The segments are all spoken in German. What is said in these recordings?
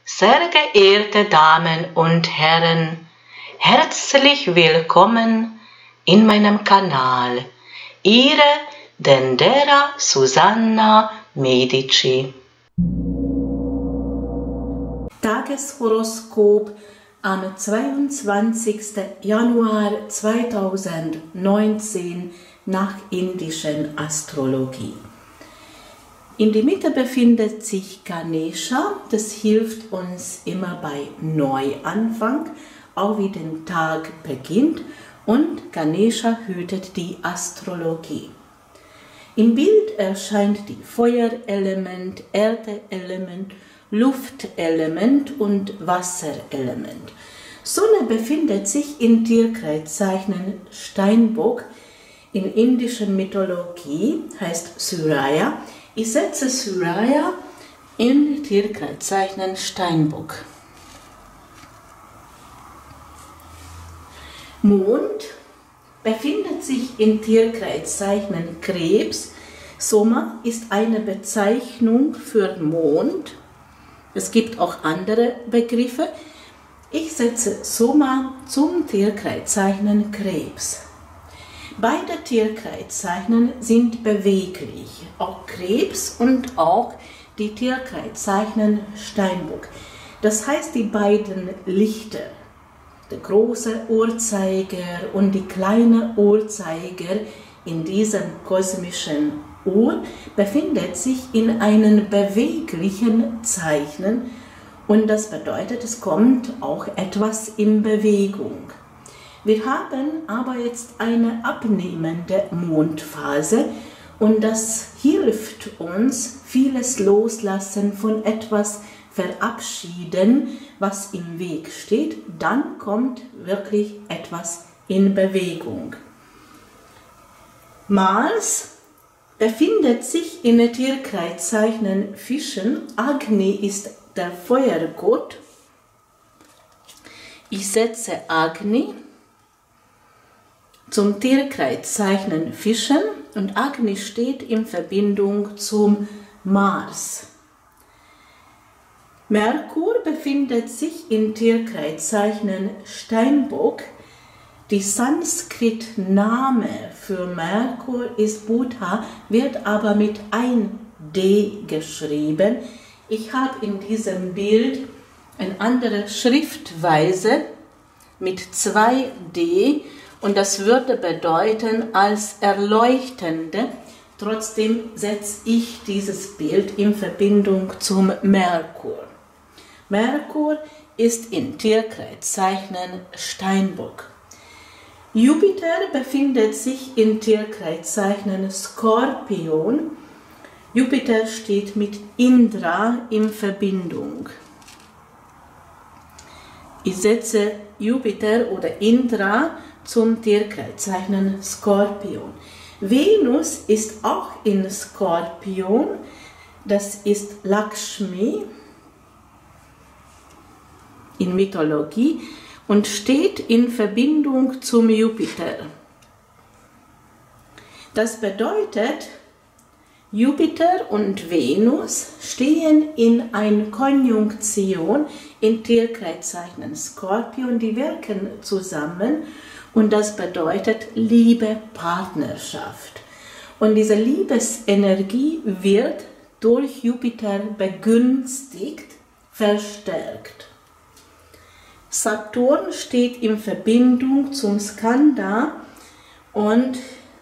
Sehr geehrte Damen und Herren, herzlich willkommen in meinem Kanal. Ihre Dendera Susanna Medici. Tageshoroskop am 22. Januar 2019 nach indischen Astrologie. In der Mitte befindet sich Ganesha, das hilft uns immer bei Neuanfang, auch wie der Tag beginnt, und Ganesha hütet die Astrologie. Im Bild erscheint die Feuerelement, Erdeelement, Luftelement und Wasserelement. Sonne befindet sich in Tierkreiszeichen Steinbock, in indischer Mythologie heißt Surya. Ich setze Surya in Tierkreiszeichen Steinbock. Mond befindet sich in Tierkreiszeichen Krebs. Sommer ist eine Bezeichnung für Mond. Es gibt auch andere Begriffe. Ich setze Sommer zum Tierkreiszeichen Krebs. Beide Tierkreiszeichen sind beweglich, auch Krebs und auch die Tierkreiszeichen Steinbock. Das heißt, die beiden Lichter, der große Uhrzeiger und die kleine Uhrzeiger in diesem kosmischen Uhr, befindet sich in einem beweglichen Zeichen und das bedeutet, es kommt auch etwas in Bewegung. Wir haben aber jetzt eine abnehmende Mondphase und das hilft uns, vieles loslassen, von etwas verabschieden, was im Weg steht. Dann kommt wirklich etwas in Bewegung. Mars befindet sich in den Tierkreiszeichen Fischen. Agni ist der Feuergott. Ich setze Agni zum Tierkreiszeichen Fischen und Agni steht in Verbindung zum Mars. Merkur befindet sich in Tierkreiszeichen Steinbock. Die Sanskrit-Name für Merkur ist Buddha, wird aber mit ein D geschrieben. Ich habe in diesem Bild eine andere Schriftweise mit 2 D. Und das würde bedeuten als Erleuchtende. Trotzdem setze ich dieses Bild in Verbindung zum Merkur. Merkur ist in Tierkreiszeichen Steinbock. Jupiter befindet sich in Tierkreiszeichen Skorpion. Jupiter steht mit Indra in Verbindung. Ich setze Jupiter oder Indra zum Tierkreiszeichen Skorpion. Venus ist auch in Skorpion, das ist Lakshmi in Mythologie und steht in Verbindung zum Jupiter. Das bedeutet, Jupiter und Venus stehen in einer Konjunktion in Tierkreiszeichen Skorpion, die wirken zusammen. Und das bedeutet Liebe, Partnerschaft. Und diese Liebesenergie wird durch Jupiter begünstigt, verstärkt. Saturn steht in Verbindung zum Skanda und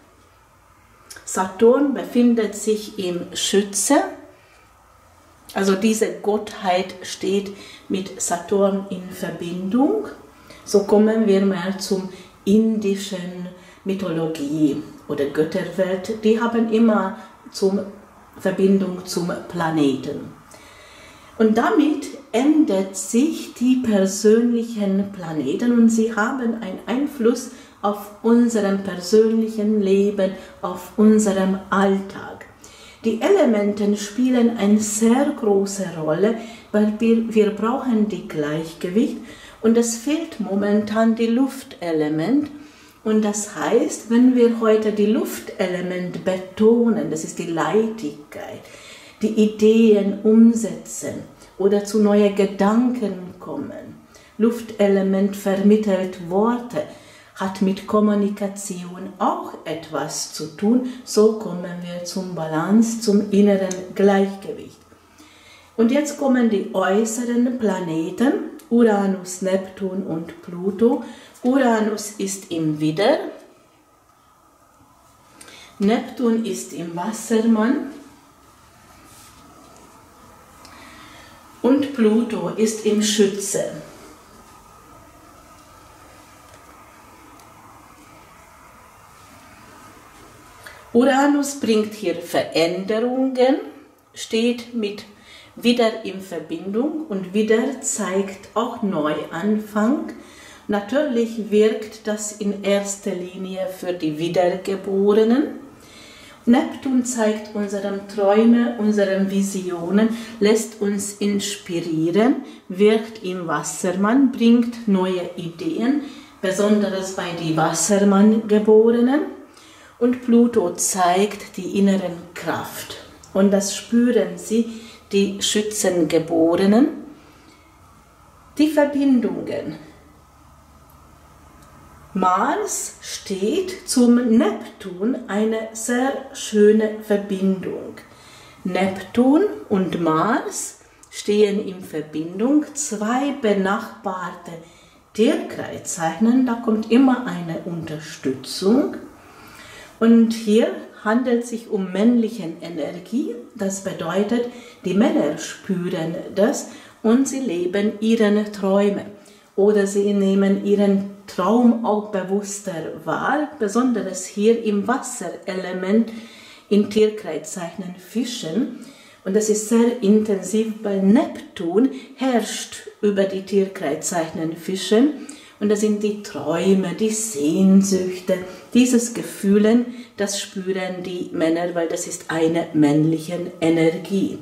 Saturn befindet sich im Schütze. Also diese Gottheit steht mit Saturn in Verbindung. So kommen wir mal zum indischen Mythologie oder Götterwelt, die haben immer Verbindung zum Planeten. Und damit ändert sich die persönlichen Planeten und sie haben einen Einfluss auf unserem persönlichen Leben, auf unserem Alltag. Die Elemente spielen eine sehr große Rolle, weil wir brauchen die Gleichgewicht. Und es fehlt momentan die Luftelement. Und das heißt, wenn wir heute die Luftelement betonen, das ist die Leichtigkeit, die Ideen umsetzen oder zu neuen Gedanken kommen. Luftelement vermittelt Worte, hat mit Kommunikation auch etwas zu tun. So kommen wir zum Balance, zum inneren Gleichgewicht. Und jetzt kommen die äußeren Planeten, Uranus, Neptun und Pluto. Uranus ist im Widder, Neptun ist im Wassermann und Pluto ist im Schütze. Uranus bringt hier Veränderungen, steht mit Widder in Verbindung und Widder zeigt auch Neuanfang. Natürlich wirkt das in erster Linie für die Wiedergeborenen. Neptun zeigt unsere Träume, unsere Visionen, lässt uns inspirieren, wirkt im Wassermann, bringt neue Ideen, besonders bei den Wassermann-Geborenen. Und Pluto zeigt die inneren Kraft. Und das spüren sie, die Schützengeborenen. Die Verbindungen. Mars steht zum Neptun, eine sehr schöne Verbindung. Neptun und Mars stehen in Verbindung, zwei benachbarte Tierkreiszeichen, da kommt immer eine Unterstützung. Und hier handelt es sich um männliche Energie, das bedeutet, die Männer spüren das und sie leben ihre Träume oder sie nehmen ihren Traum auch bewusster wahr, besonders hier im Wasserelement in Tierkreiszeichen Fischen. Und das ist sehr intensiv, weil Neptun herrscht über die Tierkreiszeichen Fischen. Und das sind die Träume, die Sehnsüchte, dieses Gefühlen, das spüren die Männer, weil das ist eine männliche Energie.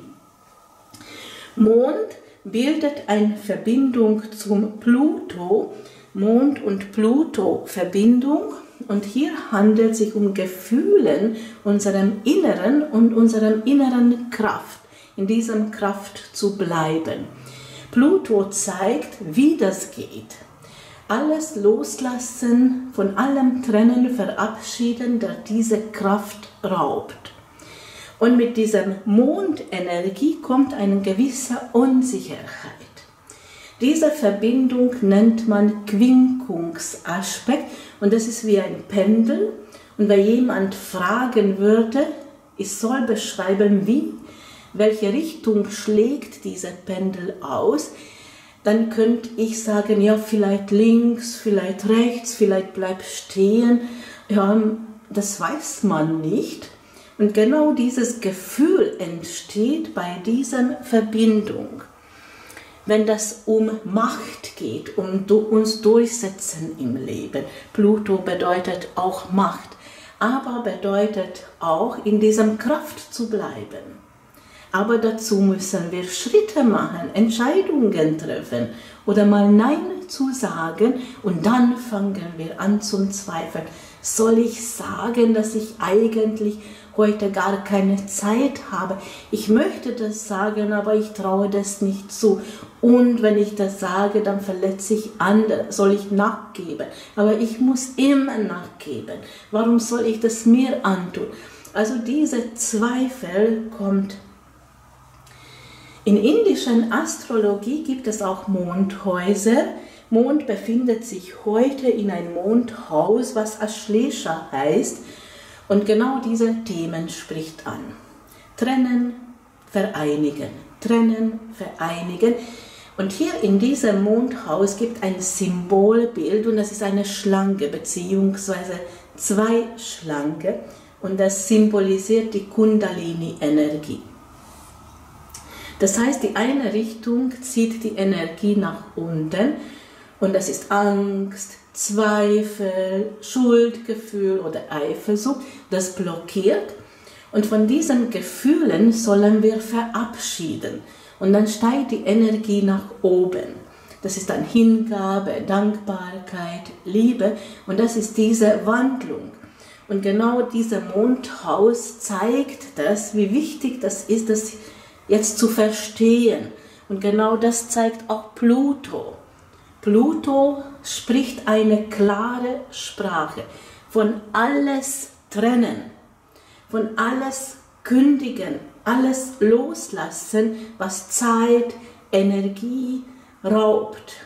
Mond bildet eine Verbindung zum Pluto, Mond und Pluto Verbindung. Und hier handelt es sich um Gefühlen unserem Inneren und unserem inneren Kraft, in diesem Kraft zu bleiben. Pluto zeigt, wie das geht. Alles loslassen, von allem trennen, verabschieden, der diese Kraft raubt. Und mit dieser Mondenergie kommt eine gewisse Unsicherheit. Diese Verbindung nennt man Quinkungsaspekt und das ist wie ein Pendel. Und wenn jemand fragen würde, ich soll beschreiben, welche Richtung schlägt dieser Pendel aus, dann könnte ich sagen, ja, vielleicht links, vielleicht rechts, vielleicht bleib stehen. Ja, das weiß man nicht. Und genau dieses Gefühl entsteht bei dieser Verbindung. Wenn das um Macht geht, um uns durchsetzen im Leben. Pluto bedeutet auch Macht, aber bedeutet auch, in dieser Kraft zu bleiben. Aber dazu müssen wir Schritte machen, Entscheidungen treffen oder mal Nein zu sagen und dann fangen wir an zum Zweifeln. Soll ich sagen, dass ich eigentlich heute gar keine Zeit habe? Ich möchte das sagen, aber ich traue das nicht zu. Und wenn ich das sage, dann verletze ich andere. Soll ich nachgeben? Aber ich muss immer nachgeben. Warum soll ich das mir antun? Also diese Zweifel kommt. In indischen Astrologie gibt es auch Mondhäuser. Mond befindet sich heute in einem Mondhaus, was Ashlesha heißt. Und genau diese Themen spricht an. Trennen, vereinigen. Trennen, vereinigen. Und hier in diesem Mondhaus gibt ein Symbolbild und das ist eine Schlange bzw. zwei Schlangen und das symbolisiert die Kundalini-Energie. Das heißt, die eine Richtung zieht die Energie nach unten und das ist Angst, Zweifel, Schuldgefühl oder Eifersucht, das blockiert. Und von diesen Gefühlen sollen wir verabschieden. Und dann steigt die Energie nach oben. Das ist dann Hingabe, Dankbarkeit, Liebe und das ist diese Wandlung. Und genau dieses Mondhaus zeigt das, wie wichtig das ist, das jetzt zu verstehen Und genau das zeigt auch Pluto. Pluto spricht eine klare Sprache von alles trennen, von alles kündigen, alles loslassen, was Zeit, Energie raubt.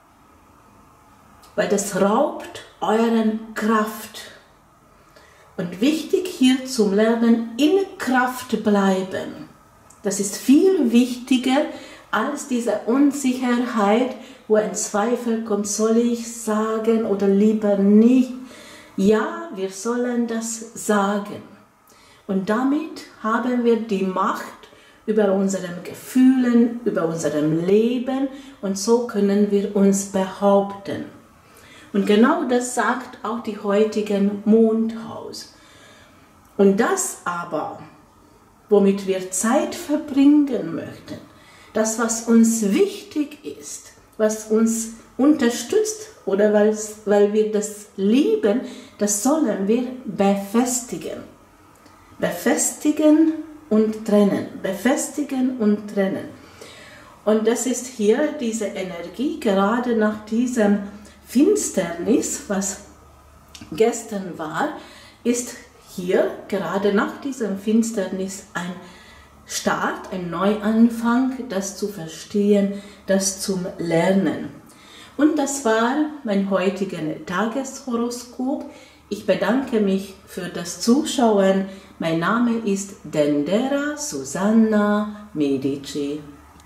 Weil das raubt euren Kraft. Und wichtig hier zum Lernen, in Kraft bleiben. Das ist viel wichtiger als diese Unsicherheit, wo ein Zweifel kommt, soll ich sagen oder lieber nicht. Ja, wir sollen das sagen. Und damit haben wir die Macht über unsere Gefühle, über unserem Leben und so können wir uns behaupten. Und genau das sagt auch die heutigen Mondhaus. Und das aber, womit wir Zeit verbringen möchten, das, was uns wichtig ist, was uns unterstützt oder weil wir das lieben, das sollen wir befestigen. Befestigen und trennen. Befestigen und trennen. Und das ist hier diese Energie, gerade nach diesem Finsternis, was gestern war, ist hier gerade nach diesem Finsternis ein Start, ein Neuanfang, das zu verstehen, das zum Lernen. Und das war mein heutiges Tageshoroskop. Ich bedanke mich für das Zuschauen. Mein Name ist Dendera Susanna Medici.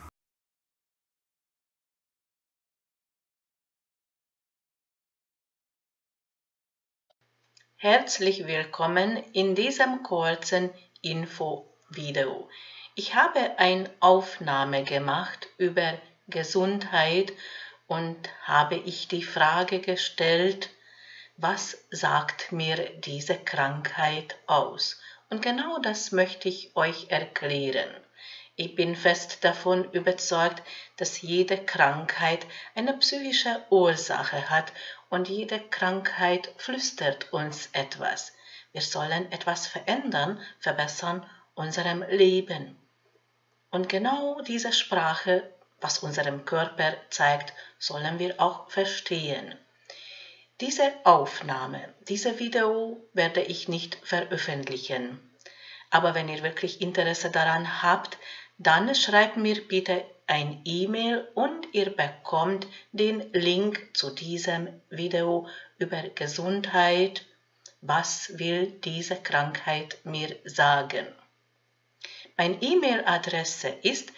Herzlich willkommen in diesem kurzen Info-Video. Ich habe eine Aufnahme gemacht über Gesundheit und habe ich die Frage gestellt, was sagt mir diese Krankheit aus? Und genau das möchte ich euch erklären. Ich bin fest davon überzeugt, dass jede Krankheit eine psychische Ursache hat und jede Krankheit flüstert uns etwas. Wir sollen etwas verändern, verbessern unserem Leben. Und genau diese Sprache, was unserem Körper zeigt, sollen wir auch verstehen. Diese Aufnahme, dieses Video werde ich nicht veröffentlichen. Aber wenn ihr wirklich Interesse daran habt, dann schreibt mir bitte ein E-Mail und ihr bekommt den Link zu diesem Video über Gesundheit. Was will diese Krankheit mir sagen? Meine E-Mail-Adresse ist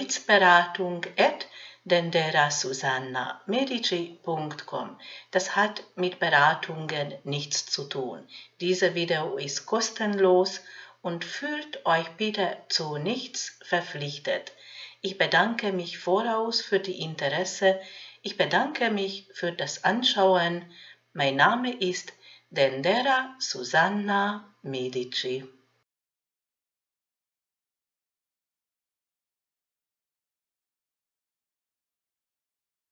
blitzberatung@denderasusanna.medici.com. Das hat mit Beratungen nichts zu tun. Dieses Video ist kostenlos und fühlt euch bitte zu nichts verpflichtet. Ich bedanke mich voraus für die Interesse. Ich bedanke mich für das Anschauen. Mein Name ist Dendera Susanna Medici.